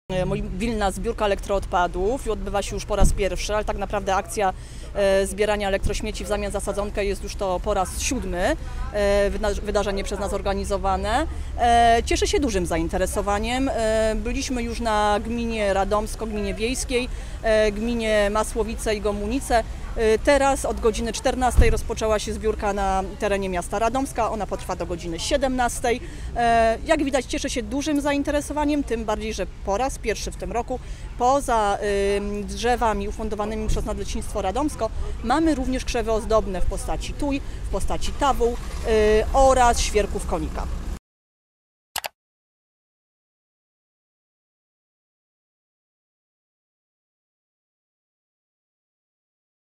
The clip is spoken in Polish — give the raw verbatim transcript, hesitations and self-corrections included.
Mobilna zbiórka elektroodpadów i odbywa się już po raz pierwszy, ale tak naprawdę akcja e, zbierania elektrośmieci w zamian za sadzonkę jest już to po raz siódmy e, wydarzenie przez nas organizowane. E, cieszy się dużym zainteresowaniem. E, byliśmy już na gminie Radomsko, gminie wiejskiej, e, gminie Masłowice i Gomunice. Teraz od godziny czternastej rozpoczęła się zbiórka na terenie miasta Radomska, ona potrwa do godziny siedemnastej. Jak widać, cieszy się dużym zainteresowaniem, tym bardziej, że po raz pierwszy w tym roku poza drzewami ufundowanymi przez Nadleśnictwo Radomsko mamy również krzewy ozdobne w postaci tuj, w postaci tawół oraz świerków konika.